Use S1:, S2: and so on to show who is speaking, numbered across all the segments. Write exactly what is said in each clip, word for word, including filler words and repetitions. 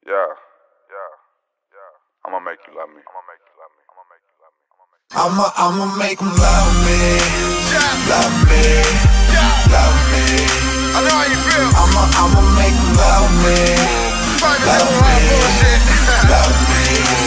S1: Yeah, yeah, yeah. I'ma make you love me. I'ma make you love me. I'ma make you love me.
S2: I'ma I'ma make them love me, love me, love me.
S1: I know how you feel.
S2: I'ma I'ma make them love me, love me, love me.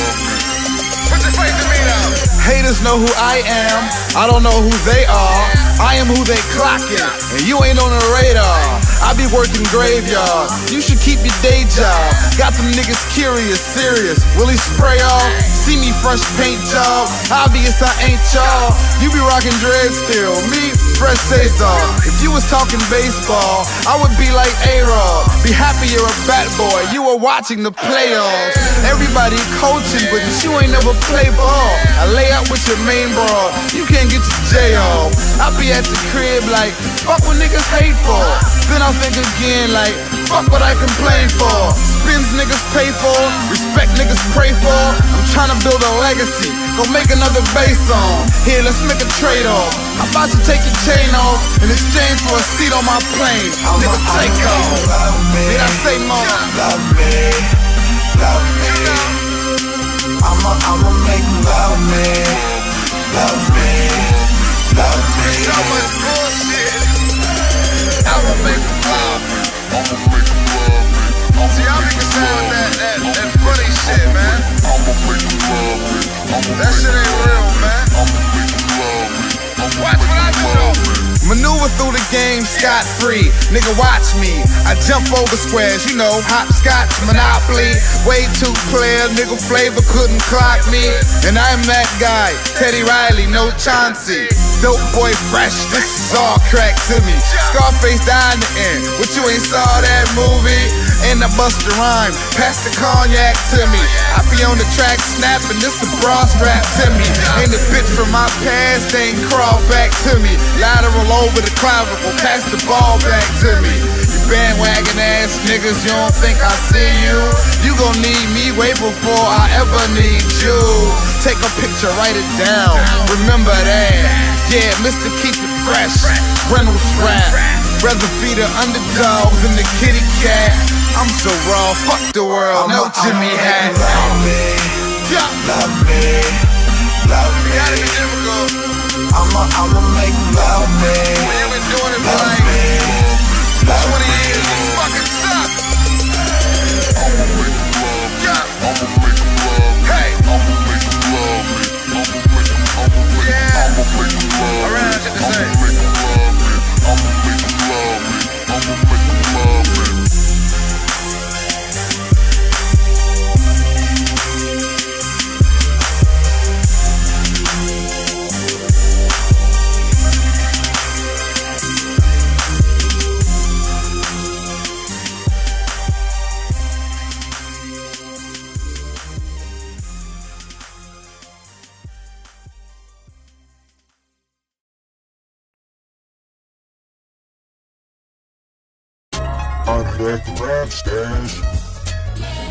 S1: Put your faith in me now.
S3: Haters know who I am, I don't know who they are. I am who they clockin', and you ain't on the radar. I be working graveyard, you should keep your day job. Got them niggas curious, serious, will he spray off? See me fresh paint job, obvious I ain't y'all. You be rockin' dread still, me fresh Cesar. If you was talking baseball, I would be like A-Rod. Be happy you're a bat boy, you were watching the playoffs. Everybody coaching, but you ain't never play ball. I lay out with your main broad, you can't get your J off. I be at the crib like, fuck what niggas hate for. Then I think again like, fuck what I complain for. Spins niggas pay for, respect niggas pray for. I'm tryna build a legacy, go make another bass song. Here, let's make a trade-off. I'm about to take your chain off in exchange for a seat on my plane. Nigga, take off. Did I say more?
S2: Love me, love me. I'ma I'ma make them love me, love me, love me.
S1: So much bullshit. I'ma make them love me. I'ma make them love me. See, I be concerned with that, that, that funny shit, man. I'ma make them love me. That shit ain't real, man. I'ma make them love me. Watch what I do.
S3: Maneuver through the game scot-free, nigga watch me. I jump over squares, you know, hopscotch, Monopoly. Way too clear, nigga flavor couldn't clock me. And I'm that guy, Teddy Riley, no Chauncey. Dope boy fresh, this is all crack to me. Scarface died in the end, but you ain't saw that movie. And I bust a rhyme, pass the cognac to me. I be on the track snapping, this a bra strap to me. And the bitch from my past ain't crawl back to me. Lateral over the clavicle, pass the ball back to me. You bandwagon ass niggas, you don't think I see you? You gon' need me way before I ever need you. Take a picture, write it down, remember that. Yeah, Mister Keep It Fresh, Reynolds rap. Rather be the underdog than the kitty cat. I'm so raw, fuck the world, no Jimmy hat.
S2: Love me, love me, love me.
S1: Gotta be difficult.
S2: I'ma I'ma make them love me,
S1: When you been doing it for
S2: love
S1: like
S2: me, love
S1: twenty
S2: me.
S1: years, you fucking suck. I'ma make them love me. I'ma make them love me. Hey. I'ma make them love me. I'ma make them, I'ma make them, I'ma make them love me. All right, shit to say. I'ma make them love me. I'ma make them love me. I'ma make them love me.
S4: I'm back to rap stash.